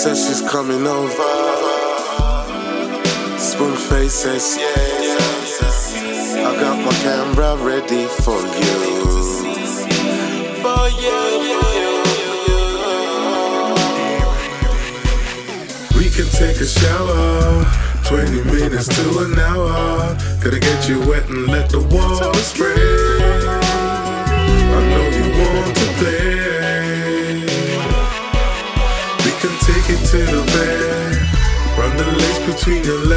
says she's coming over. Spoonface says yes. I got my camera ready for you. For you. We can take a shower, 20 minutes to an hour. Gotta get you wet and let the water spray. I know you want to play. We can take it to the bed. Run the lace between your legs.